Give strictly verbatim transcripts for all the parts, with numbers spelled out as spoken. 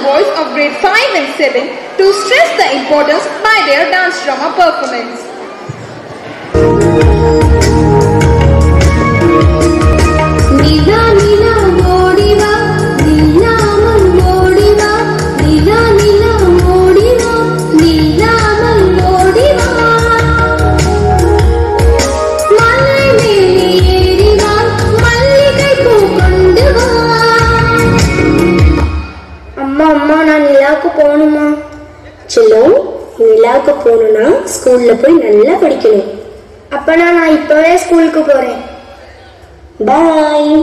Boys of grade five and seven to stress the importance by their dance drama performance. Nila nila modiva, nila mal modiva, nila nila modiva, nila mal modiva. Mallai mele eriva, malligai poo kondu va. அம்மா அம்மா நான் நிலாவுக்கு போகணுமா? செல்லம், நிலாவுக்கு போகணும்னா ஸ்கூல்ல போய் நல்லா படிக்கணும். அப்பனா நான் இப்பவே ஸ்கூலுக்கு போறேன். பாய்.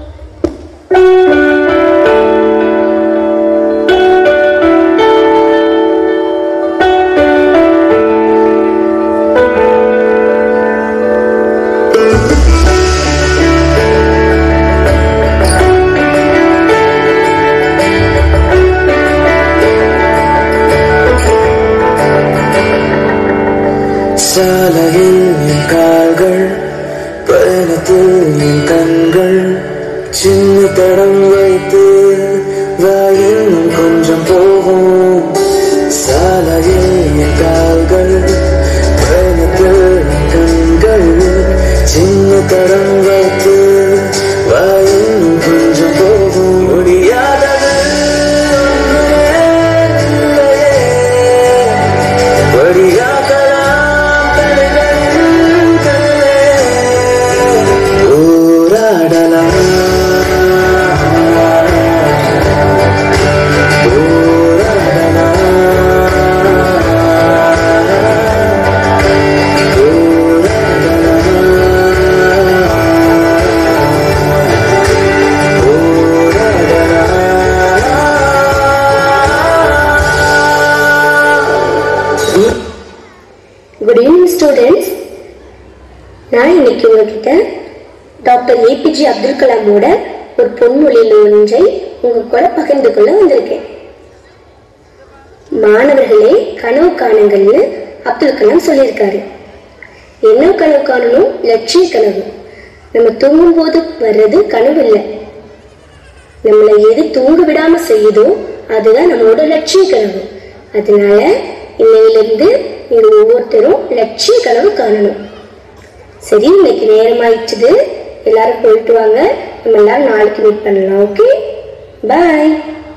சாலையில் என் கால்கள், பயணத்தில் என் கண்கள், சின்ன தடம் வைத்து வாயில் கொஞ்சம் போகும். சாலையில் என் கால்கள், பயணத்தில் என் கண்கள், சின்ன தடம் வைத்து வாயில் கொஞ்சம் போகும். முடியாதது படியா Good evening students. நான் இன்னைக்கு உங்ககிட்ட டாக்டர் ஏபிஜே அப்துல் கலாமோட ஒரு பொன்மொழியில் ஒன்றை உங்க கூட பகிர்ந்து கொள்ள வந்திருக்கேன். மாணவர்களே, கனவு காணுங்கள்னு அப்துல் கலாம் சொல்லியிருக்காரு. என்ன கனவு காணணும்? லட்சிய கனவு. நம்ம தூங்கும் போது வர்றது கனவு இல்லை. நம்மளை எது தூங்க விடாம செய்யுதோ அதுதான் நம்மளோட லட்சிய கனவு. அதனால இன்னையிலிருந்து நீங்க ஒவ்வொருத்தரும் லட்சிய கனவு காணணும். சரி, இன்னைக்கு நேரமாயிடுச்சுது. எல்லாரும் போயிட்டு வாங்க. நம்ம எல்லாரும் நாளைக்கு மீட் பண்ணலாம். ஓகே, பாய்.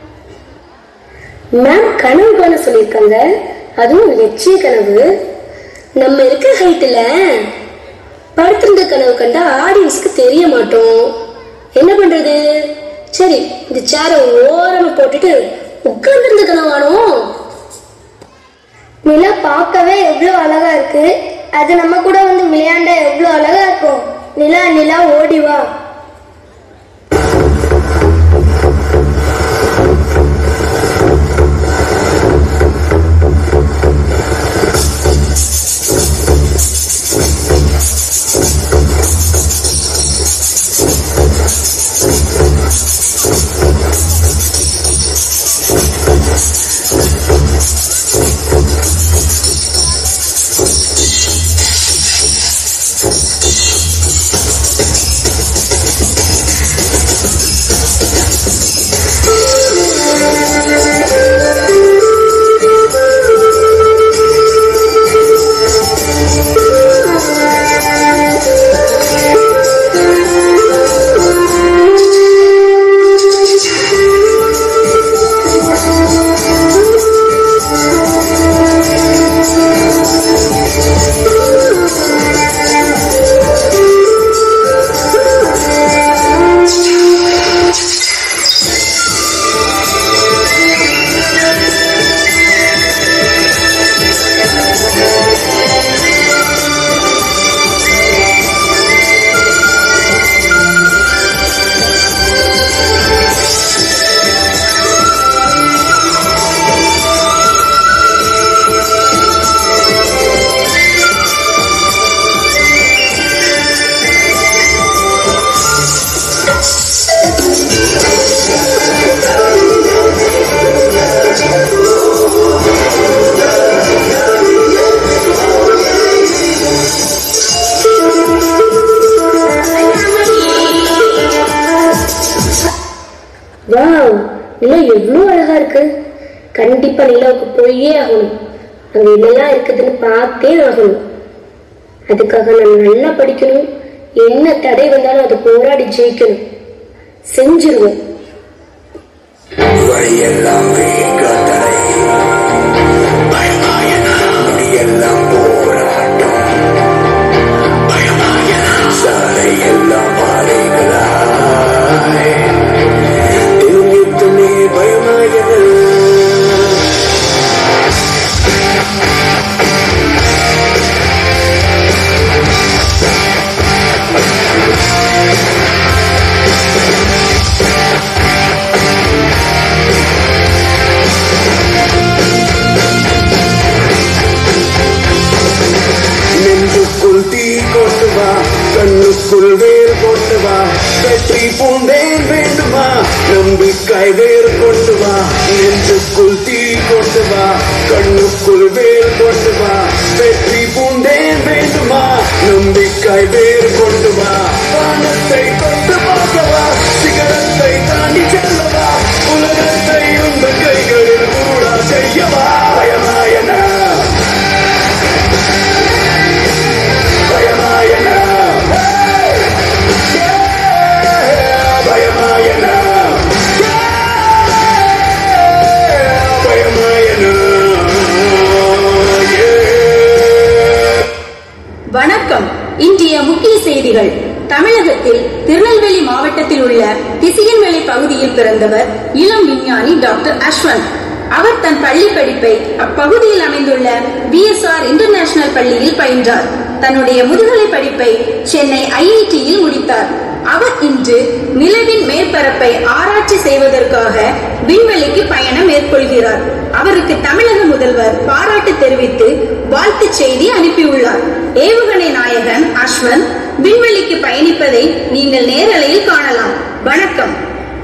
மேம் கனவு காண சொல்லியிருக்காங்க, அதுவும் லட்சிய கனவு. நம்ம இருக்க ஹைட்ல படுத்திருந்த கனவு கண்டா ஆடியன்ஸ்க்கு தெரிய மாட்டோம். என்ன பண்றது? சரி, இந்த சேரை ஓரமா போட்டுட்டு உட்கார்ந்திருந்த கனவானோம். நிலா பார்க்கவே எவ்வளவு அழகா இருக்கு. அது நம்ம கூட வந்து விளையாண்ட எவ்வளவு அழகா இருக்கும். நிலா நிலா ஓடிவா. கண்டிப்பா நிலாவுக்கு போயே ஆகணும். அங்க என்னெல்லாம் இருக்குதுன்னு பார்த்தே ஆகணும். அதுக்காக நான் நல்லா படிக்கணும். என்ன தடை வந்தாலும் அதை போராடி ஜெயிக்கணும். செஞ்சிருவோம். வழியெல்லாம் முடியெல்லாம் போராட்டம், சாலை எல்லாம் மாலைகளாய் தெரிஞ்சுமே பயமாயன. நெஞ்சுக்குள் தீ கொண்டு வா, கண்ணுக்குள் வேர் கொண்டு வா, வெற்றி பூண்டேன் வேண்டுமா, நம்பிக்கை வேர் கொண்டு வா. நெஞ்சுக்குள் தீ கொண்டு வா, கண்ணுக்குள் வேர் கொண்டு வா, வெற்றி பூண்டேன் வேண்டுமா, நம்பிக்கை வேர் கொண்டு வா. வானத்தை தொட்டு பார்க்கவா, சிகரத்தை தாண்டி செல்லவா, உலகத்தை உங்கள் கைகளில் கூட செய்யவா. பயமாயன பயமாயன பயமாயன பயமாயன. வணக்கம். இன்றைய முக்கிய செய்திகள். தமிழகத்தில் திருநெல்வேலி மாவட்டத்தில் உள்ள திசியன்மலை பகுதியில் பிறந்தவர் இளம் விஞ்ஞானி டாக்டர் அஸ்வந்த். அவர் தன் பள்ளி படிப்பை அப்பகுதியில் அமைந்துள்ள பி எஸ் ஆர் இன்டர்நேஷனல் பள்ளியில் பயின்றார். தன்னுடைய முதுகலை படிப்பை சென்னை ஐ ஐ டியில் முடித்தார். அவர் இன்று நிலவின் மேற்பரப்பை ஆராய்ச்சி செய்வதற்காக விண்வெளிக்கு பயணம் மேற்கொள்கிறார். அவருக்கு தமிழக முதல்வர் பாராட்டு தெரிவித்து வாழ்த்து செய்தி அனுப்பியுள்ளார். ஏவுகணை நாயகன் அஸ்வந்த் விண்வெளிக்கு பயணிப்பதை நீங்கள் நேரலையில் காணலாம். வணக்கம்.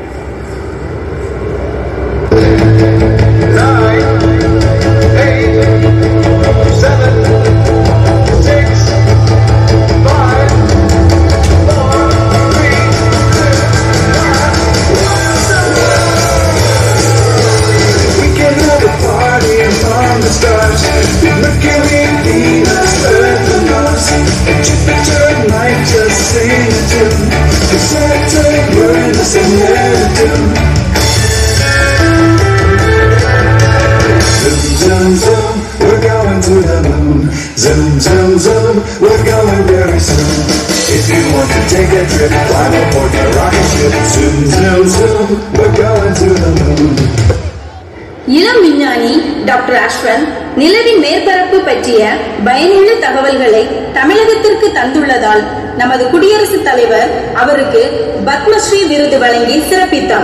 Zoom, zoom, zoom, we're going very soon. If you want to take a trip, climb aboard your rocket ship. Zoom, zoom, zoom, we're going to the moon. இளம் விஞ்ஞானி டாக்டர் அஸ்வந்த் நிலவின் மேற்பரப்பு பற்றிய பயனுள்ள தகவல்களை தமிழகத்திற்கு தந்துள்ளதால் நமது குடியரசுத் தலைவர் அவருக்கு பத்மஸ்ரீ விருது வழங்கி சிறப்பித்தார்.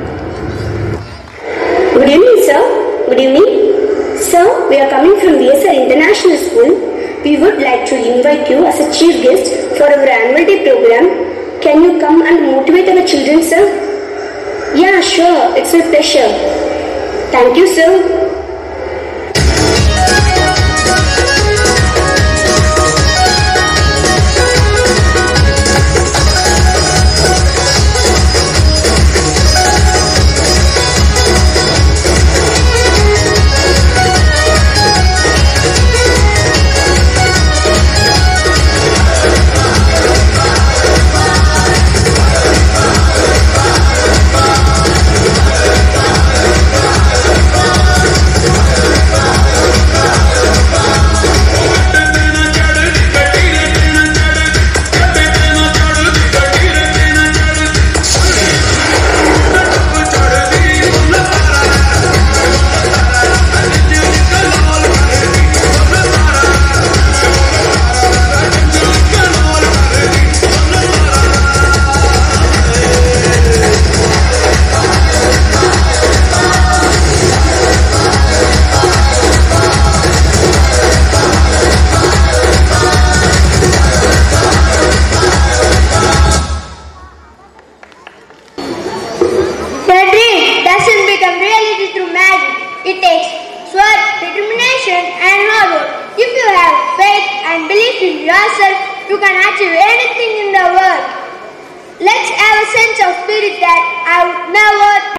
Good evening, sir. Good evening. Sir, we are coming from B S R International School. We would like to invite you as a chief guest for our annual day program. Can you come and motivate our children, sir? Yeah, sure. It's a pleasure. Thank you, sir. It takes sweat, determination and hard work. If you have faith and belief in yourself, you can achieve anything in the world. Let's have a sense of spirit that I would never